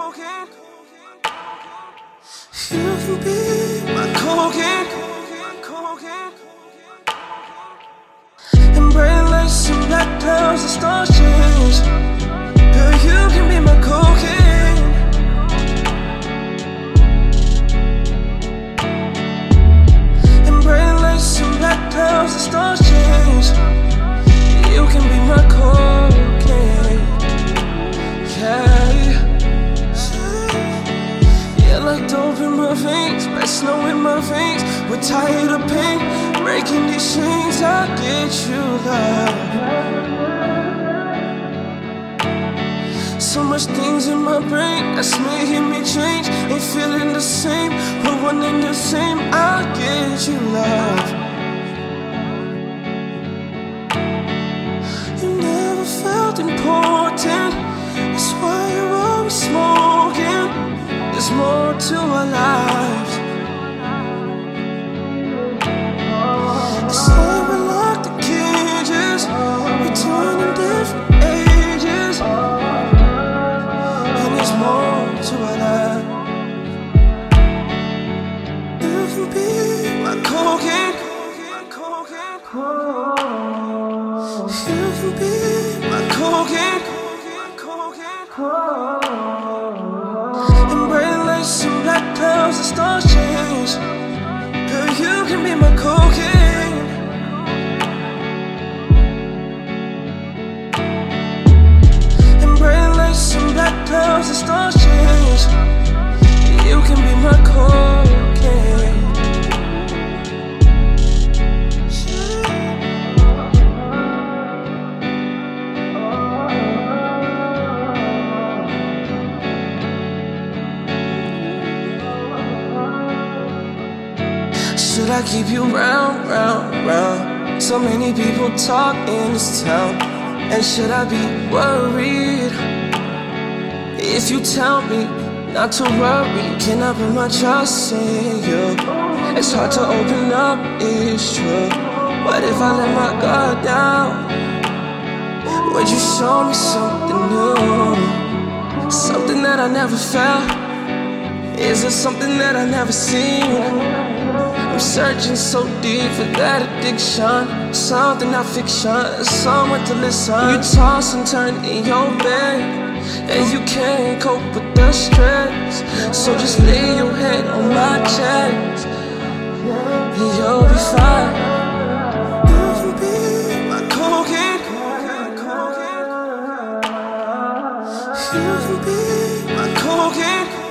You can be my cocaine. And brain lace and black clouds and stars change. Girl, you can be my cocaine. And brain lace and black clouds and stars change. You can be my cocaine. Yeah, like dope in my veins, red snow in my veins. We're tired of pain, breaking these chains. I'll get you love. So much things in my brain that's making me change. Ain't feeling the same, we're one and the same. I'll get you love. You never felt important, that's why you're always smoking. There's more to our lives. They say we're like the cages, we turn in different ages. And there's more to our lives. You can be my cocaine. You can be my cocaine. And brain lace and black clouds and stars change. Girl, you can be my cocaine. And brain lace and black clouds and stars change. You can be my cocaine. Should I keep you round, round, round? So many people talk in this town. And should I be worried if you tell me not to worry? Can I put my trust in you? It's hard to open up, it's true. What if I let my guard down? Would you show me something new? Something that I never felt? Is it something that I never seen? I'm searching so deep for that addiction, something not fiction, someone to listen. You toss and turn in your bed, and you can't cope with the stress. So just lay your head on my chest, and you'll be fine. You can be my cocaine. You can be my cocaine.